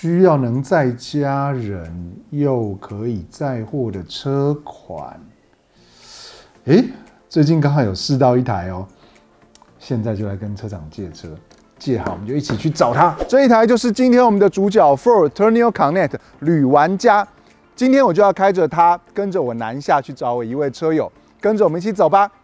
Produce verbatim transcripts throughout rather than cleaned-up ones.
需要能载家人又可以载货的车款。诶，最近刚好有试到一台哦，现在就来跟车长借车，借好我们就一起去找他。这一台就是今天我们的主角 Ford Tourneo Connect 旅玩家。今天我就要开着它，跟着我南下去找我一位车友，跟着我们一起走吧。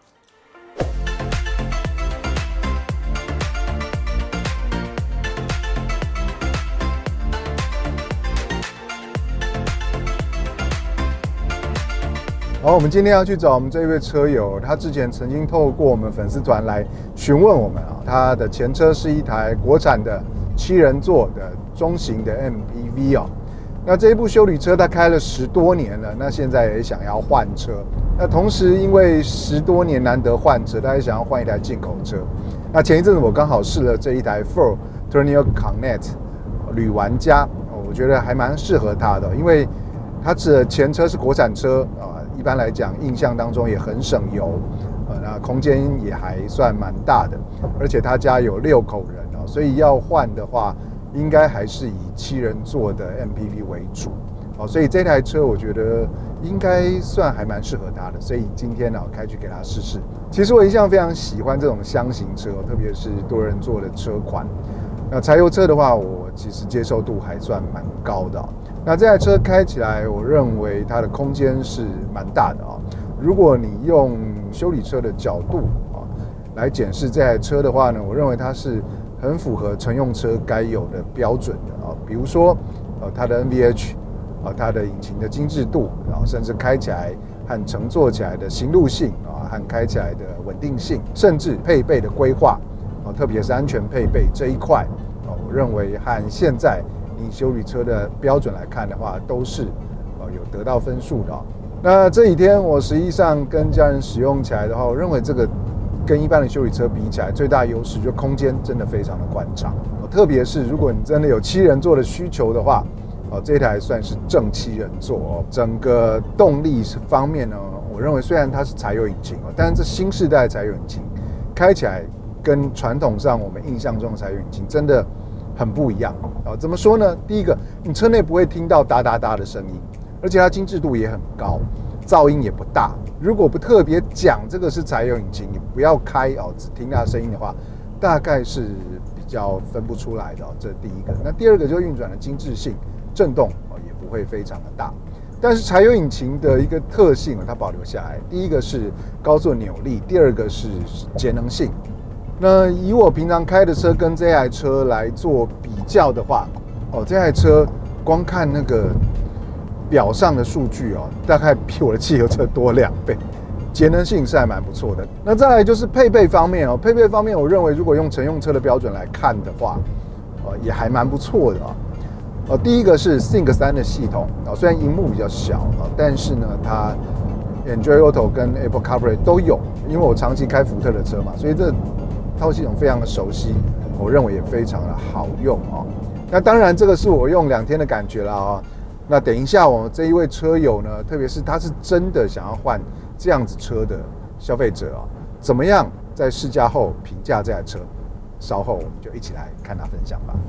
好，我们今天要去找我们这一位车友，他之前曾经透过我们粉丝团来询问我们啊，他的前车是一台国产的七人座的中型的 M P V 哦。那这一部休旅车他开了十多年了，那现在也想要换车。那同时因为十多年难得换车，他也想要换一台进口车。那前一阵子我刚好试了这一台 Ford Tourneo Connect 旅玩家，我觉得还蛮适合他的，因为他的前车是国产车啊。一般来讲，印象当中也很省油，呃，那空间也还算蛮大的，而且他家有六口人哦，所以要换的话，应该还是以七人座的 M P V 为主，哦，所以这台车我觉得应该算还蛮适合他的，所以今天呢，开去给他试试。其实我一向非常喜欢这种箱型车，特别是多人座的车款。那柴油车的话，我其实接受度还算蛮高的哦。那这台车开起来，我认为它的空间是蛮大的啊。如果你用休旅车的角度啊来检视这台车的话呢，我认为它是很符合乘用车该有的标准的啊。比如说，呃，它的 N V H 啊，它的引擎的精致度，然后甚至开起来和乘坐起来的行路性啊，和开起来的稳定性，甚至配备的规划啊，特别是安全配备这一块啊，我认为和现在以休旅车的标准来看的话，都是呃有得到分数的哦。那这几天我实际上跟家人使用起来的话，我认为这个跟一般的休旅车比起来，最大优势就空间真的非常的宽敞。特别是如果你真的有七人座的需求的话，哦，这台算是正七人座哦。整个动力方面呢，我认为虽然它是柴油引擎哦，但是这新世代的柴油引擎开起来跟传统上我们印象中的柴油引擎真的很不一样啊！怎么说呢？第一个，你车内不会听到哒哒哒的声音，而且它精致度也很高，噪音也不大。如果不特别讲这个是柴油引擎，你不要开哦，只听它的声音的话，大概是比较分不出来的哦。这是第一个。那第二个就是运转的精致性，震动哦也不会非常的大。但是柴油引擎的一个特性哦，它保留下来，第一个是高速扭力，第二个是节能性。那以我平常开的车跟这台车来做比较的话，哦，这台车光看那个表上的数据哦，大概比我的汽油车多两倍，节能性是还蛮不错的。那再来就是配备方面哦，配备方面我认为如果用乘用车的标准来看的话，呃，也还蛮不错的啊。呃，第一个是 Sync 三的系统啊，虽然萤幕比较小啊，但是呢，它 Android Auto 跟 Apple CarPlay 都有，因为我长期开福特的车嘛，所以这套系统非常的熟悉，我认为也非常的好用哦。那当然，这个是我用两天的感觉了啊。那等一下，我这一位车友呢，特别是他是真的想要换这样子车的消费者啊，怎么样在试驾后评价这台车？稍后我们就一起来看他分享吧。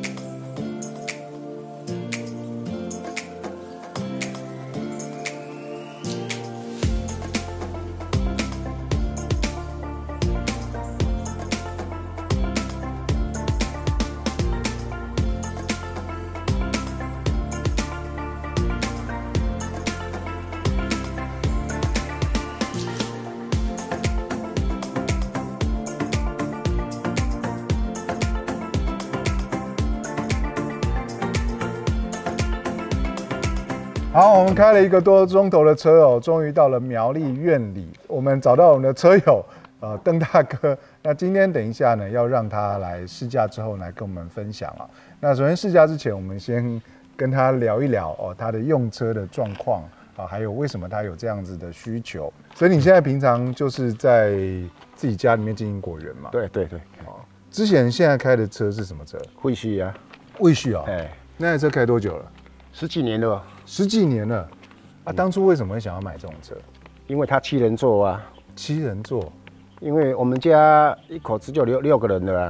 好，我们开了一个多钟头的车哦，终于到了苗栗苑里。我们找到我们的车友，呃，邓大哥。那今天等一下呢，要让他来试驾之后来跟我们分享啊。那首先试驾之前，我们先跟他聊一聊哦，他的用车的状况啊，还有为什么他有这样子的需求。所以你现在平常就是在自己家里面经营果园嘛？ 对对对。 哦，之前现在开的车是什么车？ 会续啊。 卫续啊。 哎， 那台车开多久了？ 十几年了。 十几年了。啊，当初为什么会想要买这种车？ 因为它七人座啊。 七人座。 因为我们家一口子就六六个人了啊。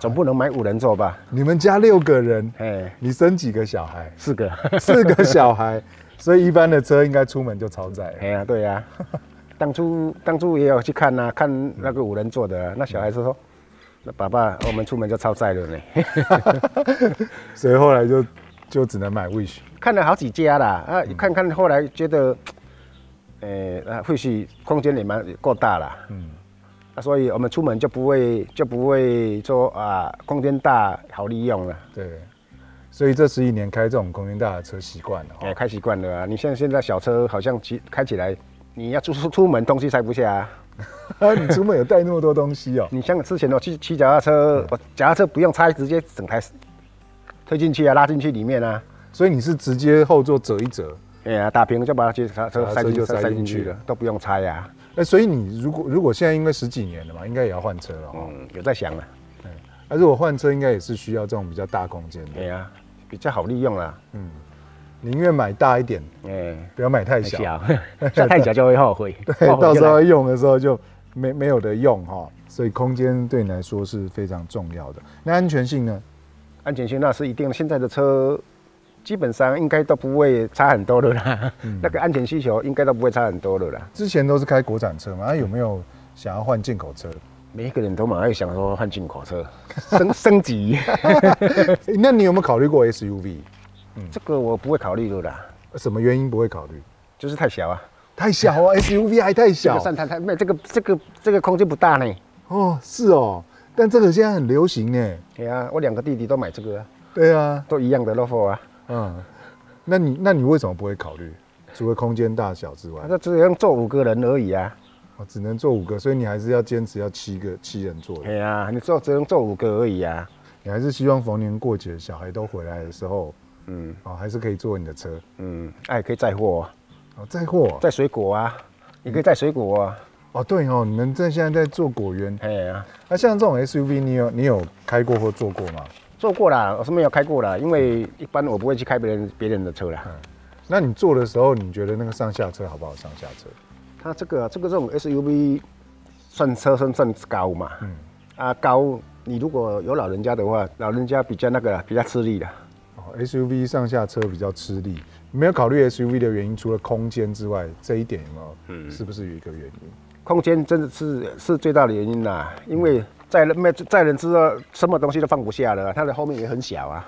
总不能买五人座吧？ 你们家六个人， 哎， 你生几个小孩？ 四个， 四个小孩，所以一般的车应该出门就超载了。 哎呀，对呀、啊，当初当初也有去看呐、啊，看那个五人座的、啊，那小孩子说，那爸爸，我们出门就超载了呢。 所以后来就就只能买 Wish。 看了好几家啦，啊，嗯、看看后来觉得，呃，啊，或许空间也蛮够大啦，嗯，啊，所以我们出门就不会就不会说啊，空间大好利用了。 对，所以这十几年开这种空间大的车习惯了， 哎、欸，开习惯了啊。你像现在小车好像骑开起来，你要出出门东西塞不下啊。 你出门有带那么多东西哦？ 你像之前我去骑脚踏车，嗯、我脚踏车不用拆，直接整台推进去啊，拉进去里面啊。 所以你是直接后座折一折， 哎呀，打平就把它去车塞进去，塞进去了，都不用拆呀。 哎，所以你如果如果现在因为十几年了嘛，应该也要换车了哦。 嗯，有在想了。 对，而如果换车，应该也是需要这种比较大空间的。 对呀，比较好利用啦。 嗯，宁愿买大一点，哎，不要买太小， 小太小就会后悔。 对，到时候用的时候就没没有得用哈。所以空间对你来说是非常重要的。那安全性呢？ 安全性那是一定的，现在的车。基本上应该都不会差很多的啦，嗯、那个安全需求应该都不会差很多的啦。 之前都是开国产车嘛，那有没有想要换进口车？ 每一个人都蛮会想说换进口车，升升级。 那你有没有考虑过 S U V？ 嗯、这个我不会考虑的啦。 什么原因不会考虑？ 就是太小啊。 太小啊 ，S U V 还太小。 这个算太太没这个这个这个空间不大呢。 哦，是哦，但这个现在很流行呢。 对啊，我两个弟弟都买这个啊。 对啊， 都一样的 logo 啊。 嗯，那你那你为什么不会考虑？除了空间大小之外， 那只能坐五个人而已啊。 哦，只能坐五个，所以你还是要坚持要七个七人座的。 对啊，你坐只能坐五个而已啊。 你还是希望逢年过节小孩都回来的时候，嗯，哦，还是可以坐你的车。 嗯，哎、啊，可以载货。 哦，载货， 载水果啊，你可以载水果啊。 哦，对哦，你们在现在在做果园。 哎呀， 那像这种 S U V， 你有你有开过或坐过吗？ 坐过啦，我是没有开过啦，因为一般我不会去开别人别人的车啦。嗯， 那你坐的时候，你觉得那个上下车好不好？上下车？ 它这个这个这种 S U V 算车身算高嘛？嗯，啊高，你如果有老人家的话，老人家比较那个比较吃力的。 哦 ，S U V 上下车比较吃力，没有考虑 S U V 的原因，除了空间之外，这一点有没有？嗯，是不是有一个原因？ 空间真的是是最大的原因啦，因为载人没载人之后，什么东西都放不下了，它的后面也很小啊。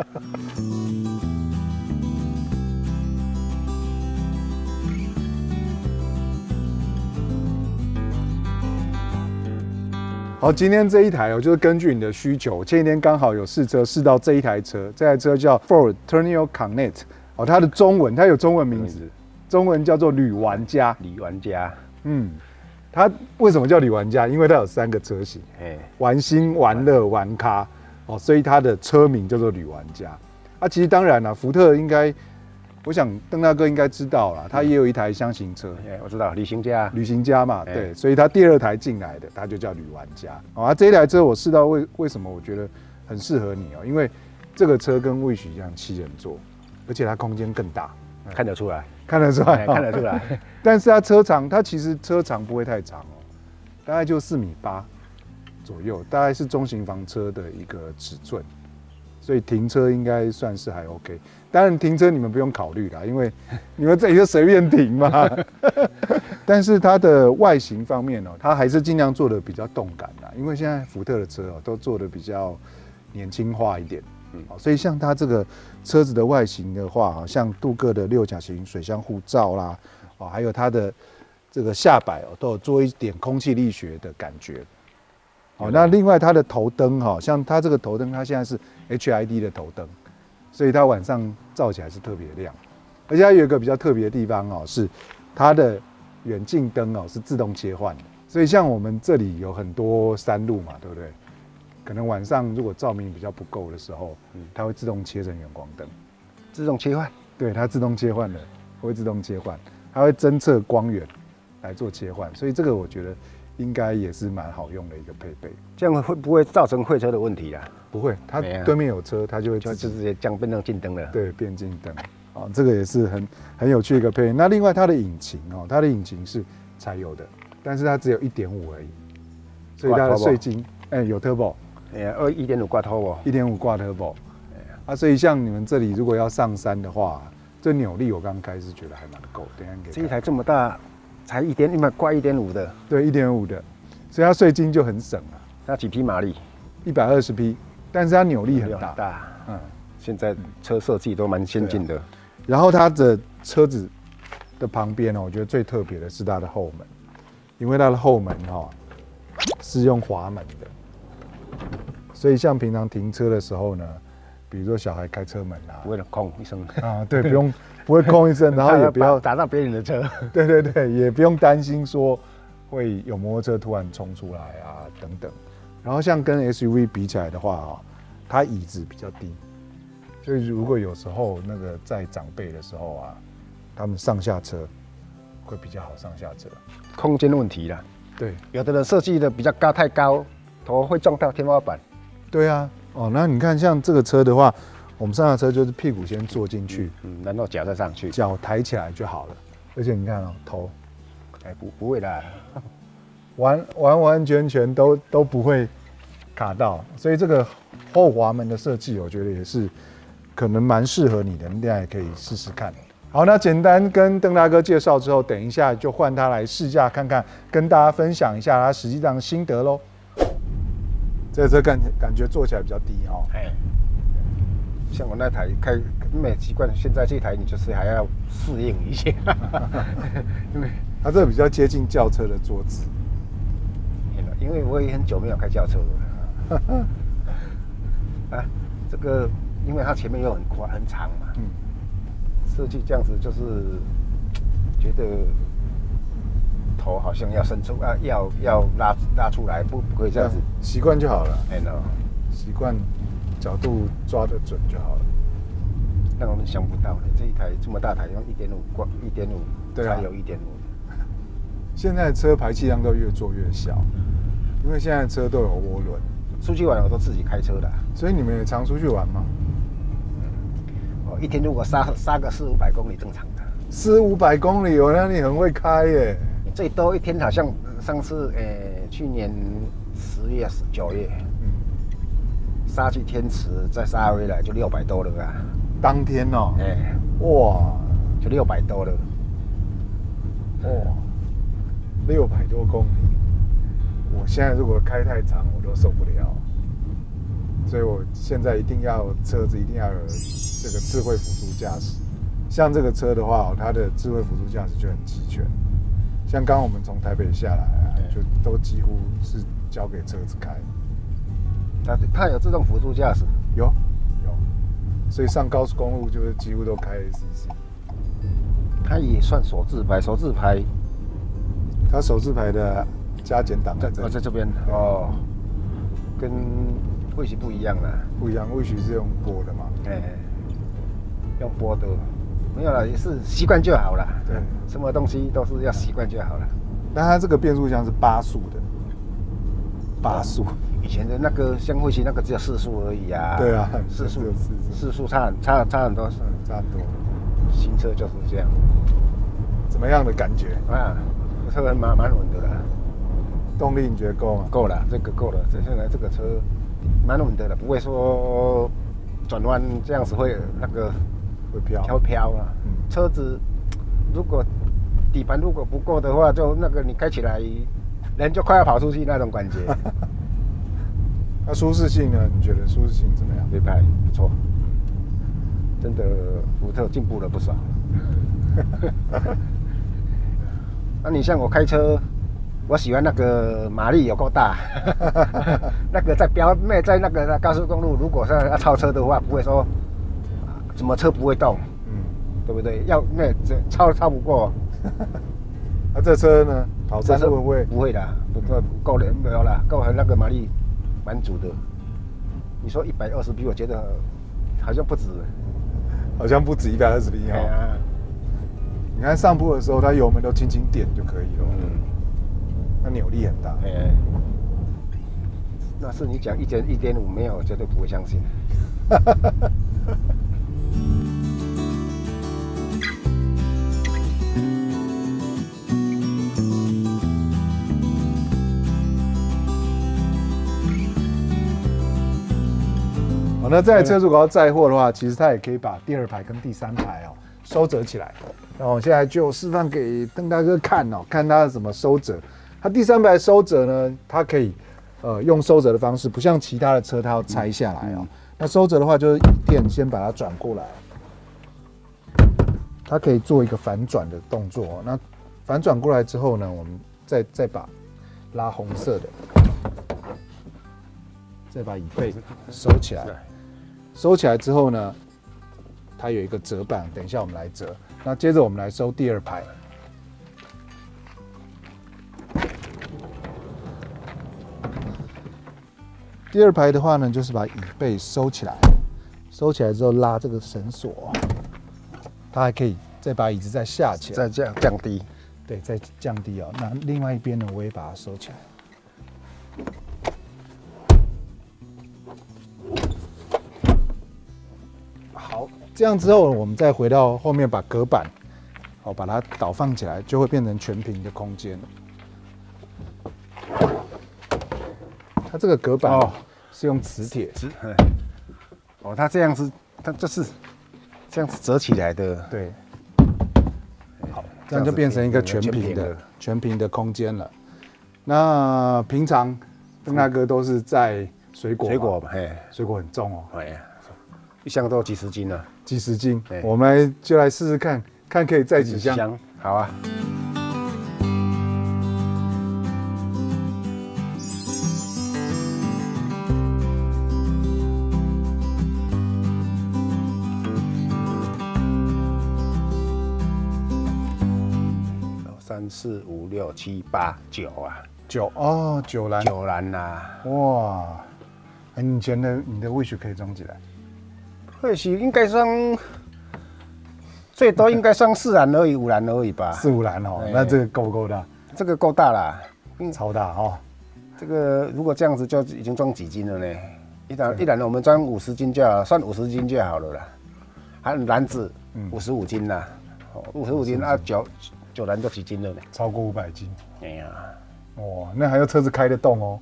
好，今天这一台哦，就是根据你的需求，前几天刚好有试车试到这一台车，这台车叫 Ford Tourneo Connect， 哦，它的中文它有中文名字，中文叫做旅玩家。 旅玩家， 嗯。它为什么叫旅玩家？因为它有三个车型，玩新、玩乐、玩咖，哦，所以它的车名叫做旅玩家。啊，其实当然啦，福特应该，我想邓大哥应该知道啦，他也有一台箱型车， 哎，我知道，旅行家， 旅行家嘛，对，所以他第二台进来的，他就叫旅玩家。哦，啊，这一台车我试到为为什么我觉得很适合你哦，因为这个车跟Wish一样七人座，而且它空间更大， 看得出来。 看得出来， 看得出来， 但是它车长，它其实车长不会太长哦，大概就四米八左右，大概是中型房车的一个尺寸，所以停车应该算是还 OK。当然停车你们不用考虑啦，因为你们这里就随便停嘛。但是它的外形方面哦，它还是尽量做的比较动感啦，因为现在福特的车哦都做的比较年轻化一点。嗯，所以像它这个车子的外形的话，像镀铬的六角形水箱护罩啦，哦，还有它的这个下摆哦，都有做一点空气力学的感觉。哦，那另外它的头灯哈，像它这个头灯，它现在是 H I D 的头灯，所以它晚上照起来是特别亮。而且它有一个比较特别的地方哦，是它的远近灯哦是自动切换的。所以像我们这里有很多山路嘛，对不对？可能晚上如果照明比较不够的时候，嗯，它会自动切成远光灯， 自动切换。 对，它自动切换的，会自动切换，它会侦测光源来做切换，所以这个我觉得应该也是蛮好用的一个配备。 这样会不会造成会车的问题啦？ 不会，它对面有车，它就会就直接降变成近灯了。 对，变近灯。啊，这个也是很很有趣的一个配备。那另外它的引擎哦，它的引擎是柴油的，但是它只有一点五而已，所以它的税金哎有 turbo。 哎呀，二一点五挂 turbo， 一点五挂 turbo。啊，所以像你们这里如果要上山的话，这扭力我刚开始觉得还蛮够。等一下给这一台这么大，才一点，你买挂一点五的， 对，一点五的，所以它税金就很省了。 它几匹马力？ 一百二十匹，但是它扭力很大。 很大， 嗯， 现在车设计都蛮先进的。 然后它的车子的旁边呢，我觉得最特别的是它的后门，因为它的后门哈是用滑门的，所以像平常停车的时候呢，比如说小孩开车门啊， 不会空一声啊，对，不用不会空一声，然后也不要打到别人的车， 对对对，也不用担心说会有摩托车突然冲出来啊等等。然后像跟 S U V 比起来的话啊，它椅子比较低，所以如果有时候那个在长辈的时候啊，他们上下车会比较好上下车。 空间问题啦。 对， 有的人设计的比较高，太高，头会撞到天花板。 对啊，哦，那你看像这个车的话，我们上下车就是屁股先坐进去， 嗯，然后脚再上去， 脚抬起来就好了。而且你看哦，头， 哎，不不会啦， 完完完全全都都不会卡到，所以这个后滑门的设计，我觉得也是可能蛮适合你的，你等下也可以试试看。好，那简单跟邓大哥介绍之后，等一下就换他来试驾看看，跟大家分享一下他实际上的心得喽。这车感感觉坐起来比较低哦， 哎，像我那台开没习惯，现在这台你就是还要适应一下，因为它这个比较接近轿车的坐姿。 因为我也很久没有开轿车了，啊，这个因为它前面又很宽很长嘛，嗯，设计这样子就是觉得头好像要伸出啊，要要拉拉出来，不不可以这样子， 习惯就好了。 哎喏， 习惯角度抓得准就好了。 那我们想不到呢，这一台这么大台用一点五挂一点五， 对啊， 才有一点五。 现在车排气量都越做越小。因为现在车都有涡轮， 出去玩我都自己开车的， 所以你们也常出去玩吗？ 哦，一天如果杀杀个四五百公里正常的。 四五百公里哦，那你很会开耶。 最多一天好像上次诶、欸，去年十月、九月，嗯，杀去天池再杀回来就六百多了啊。 当天哦，哎、欸，哇， 就六百多了。 哇，六百多公里。我现在如果开太长，我都受不了，所以我现在一定要车子一定要有这个智慧辅助驾驶。像这个车的话，它的智慧辅助驾驶就很齐全。像刚刚我们从台北下来啊，就都几乎是交给车子开。 它它有自动辅助驾驶？ 有有，所以上高速公路就是几乎都开 A C C。 它也算手自排，手自排， 它手自排的。加减档在这里， 哦，在这边哦，跟魏许不一样啦， 不一样，魏许是用拨的嘛，哎、欸， 用拨的，没有啦，也是习惯就好了。 对， 什么东西都是要习惯就好了。 但它这个变速箱是八速的，八速， 以前的那个像魏许那个只有四速而已啊。 对啊， 四速， 四四速差差差很多， 嗯，差很多。 新车就是这样， 怎么样的感觉啊？车还蛮蛮稳的啦。 动力你觉得够吗？ 够了，这个够了。这现在这个车蛮稳的了，不会说转弯这样子会那个会飘飘飘啊。嗯、车子如果底盘如果不够的话，就那个你开起来人就快要跑出去那种感觉。 那舒适性呢？你觉得舒适性怎么样？ 对拍不错，真的福特进步了不少。那你像我开车。我喜欢那个马力有够大，那个在标妹在那个高速公路，如果是要超车的话，不会说怎么车不会动，嗯，对不对？要那超超不过。 那、啊、这车呢？跑山路会不会？ 不会的，不够够了没有啦，够那个马力蛮足的。你说一百二十匹，我觉得好像不止， 好像不止一百二十匹哈。啊、你看上坡的时候，它油门都轻轻点就可以了。嗯。那扭力很大，哎、欸， 那是你讲一点一点五没有，绝对不会相信。 那这台车如果要载货的话，其实它也可以把第二排跟第三排哦收折起来。然后我现在就示范给邓大哥看哦，看他怎么收折。它第三排收折呢，它可以呃用收折的方式，不像其他的车它要拆下来哦。嗯、那收折的话，就是椅垫先把它转过来，它可以做一个反转的动作、哦。那反转过来之后呢，我们再再把拉红色的，再把椅背收起来。收起来之后呢，它有一个折板，等一下我们来折。那接着我们来收第二排。第二排的话呢，就是把椅背收起来，收起来之后拉这个绳索，它还可以再把椅子再下起来， 再降降低， 对，再降低哦。那另外一边呢，我也把它收起来。好，这样之后我们再回到后面把隔板，好，把它倒放起来，就会变成全平的空间。它这个隔板哦是用磁铁， 哦，它这样子，它就是这样子折起来的， 对，好，这样就变成一个全平的全平的空间了。那平常邓大哥都是在水果， 水果，嘿， 水果很重哦， 哎呀，一箱都几十斤了， 几十斤，我们来就来试试看，看可以载几箱， 好啊。三四五六七八九啊， 九哦，九篮， 九篮呐， 哇！哎，你以前的你的 wish 可以装起来？ 或许应该装，最多应该装四篮而已，五篮而已吧。 四五篮哦，那这个够不够大？ 这个够大啦， 嗯，超大哦。 这个如果这样子就已经装几斤了呢？一篮一篮我们装五十斤就好，算五十斤就好了啦。还有篮子五十五斤啦，五十五斤啊九。九篮就几斤了呢？ 超过五百斤。 哎呀， 哇，那还要车子开得动哦。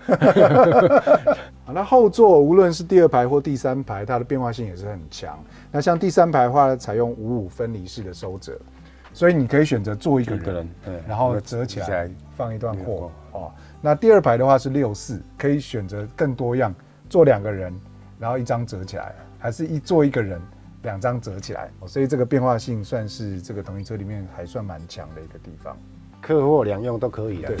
好，那后座无论是第二排或第三排，它的变化性也是很强。那像第三排的话，采用五五分离式的收折，所以你可以选择坐一个人，一个人对，然后折起来放一段货哦。那第二排的话是六四，可以选择更多样，坐两个人，然后一张折起来，还是一坐一个人。两张折起来，所以这个变化性算是这个同型车里面还算蛮强的一个地方， 客货两用都可以啊。 对。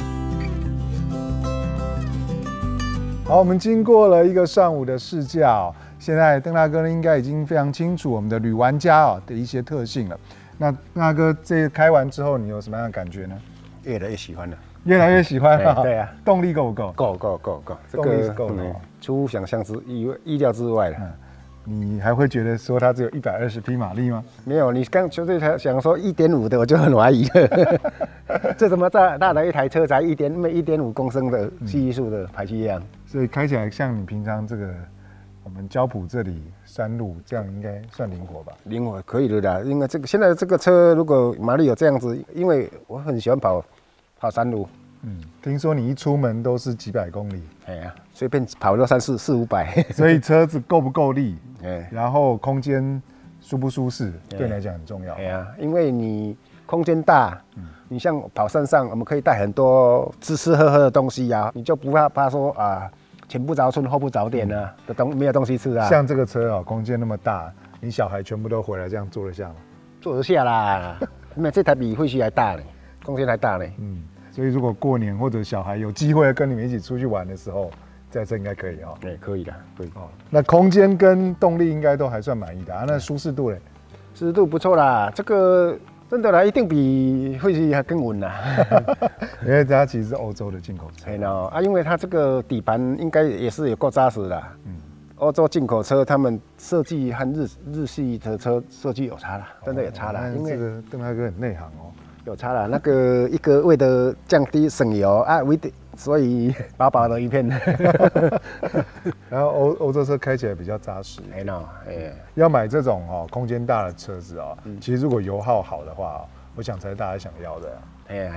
好，我们经过了一个上午的试驾哦，现在邓大哥呢应该已经非常清楚我们的旅玩家哦的一些特性了。那邓大哥这开完之后，你有什么样的感觉呢？ 越来越喜欢了， 越来越喜欢了。 对啊， 动力够不够？ 够够够够， 动力是够的， 出乎想象之意意料之外了。 你还会觉得说它只有一百二十匹马力吗？ 没有，你刚就对他想说一点五的，我就很怀疑了。这怎么大大的一台车才一点每一点五公升的系数的排气量？ 所以开起来像你平常这个我们交埔这里山路这样，应该算灵活吧？ 灵活可以的啦，因为这个现在这个车如果马力有这样子，因为我很喜欢跑跑山路。 嗯，听说你一出门都是几百公里， 哎呀，随便跑到三四四五百， 所以车子够不够力？ 哎， 然后空间舒不舒适，对你来讲很重要。 哎呀，因为你空间大，嗯，你像跑山上，我们可以带很多吃吃喝喝的东西呀、啊，你就不怕怕说啊，前不着村后不着店啊的东没有东西吃啊。 像这个车哦，空间那么大，你小孩全部都回来，这样坐得下吗？ 坐得下啦，那这台比会须还大呢，空间还大呢。嗯。 所以，如果过年或者小孩有机会跟你们一起出去玩的时候，这车应该可以哦。 对，可以的，可以。哦， 那空间跟动力应该都还算满意的啊。那舒适度嘞？ 舒适度不错啦，这个真的啦，一定比会系还更稳啦。 因为它其实是欧洲的进口车。 对喏，啊，因为它这个底盘应该也是有够扎实的。嗯。欧洲进口车，他们设计和日日系的车设计有差啦，真的有差啦。 因为这个邓大哥很内行哦。 有差了，那个一个为了降低省油啊，为的所以薄薄的一片。 然后欧欧洲车开起来比较扎实。 哎喏，哎， 要买这种哦空间大的车子哦，嗯、其实如果油耗好的话，我想才是大家想要的。 哎呀哎呀，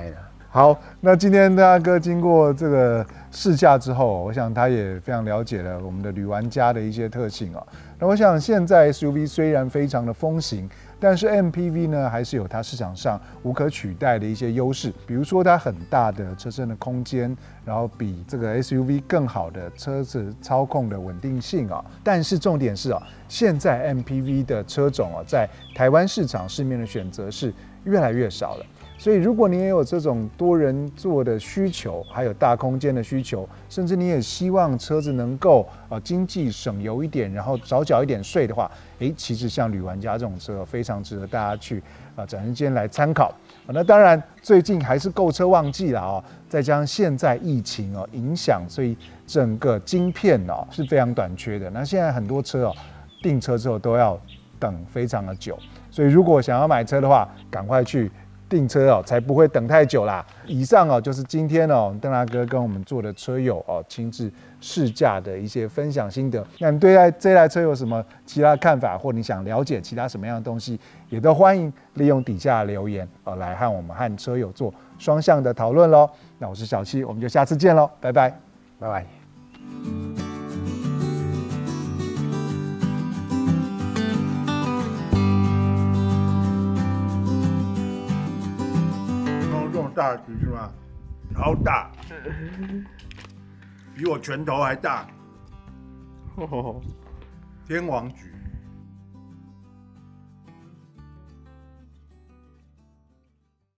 好，那今天大哥经过这个试驾之后，我想他也非常了解了我们的旅玩家的一些特性啊。那我想现在 S U V 虽然非常的风行，但是 M P V 呢还是有它市场上无可取代的一些优势，比如说它很大的车身的空间，然后比这个 S U V 更好的车子操控的稳定性啊。但是重点是啊，现在 M P V 的车种啊，在台湾市场市面的选择是越来越少了。所以，如果你也有这种多人座的需求，还有大空间的需求，甚至你也希望车子能够呃经济省油一点，然后少缴一点税的话，诶，其实像旅玩家这种车非常值得大家去啊展示间来参考。啊，那当然，最近还是购车旺季了哦，再加上现在疫情哦影响，所以整个晶片哦是非常短缺的。那现在很多车哦订车之后都要等非常的久，所以如果想要买车的话，赶快去订车哦，才不会等太久啦。以上哦，就是今天哦，邓大哥跟我们做的车友哦，亲自试驾的一些分享心得。那你对这台车有什么其他看法，或你想了解其他什么样的东西，也都欢迎利用底下的留言哦，来和我们和车友做双向的讨论喽。那我是小七，我们就下次见喽，拜拜， 拜拜。 大橘是吗？超大，比我拳头还大。天王橘。